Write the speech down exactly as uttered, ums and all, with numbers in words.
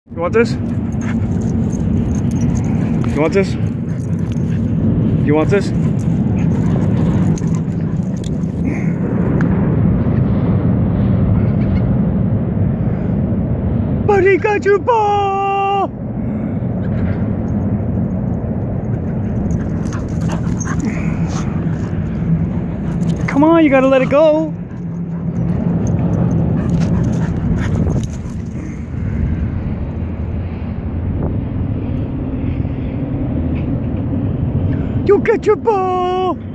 You want this? You want this? You want this? Buddy got your ball! Come on, you gotta let it go. You get your ball!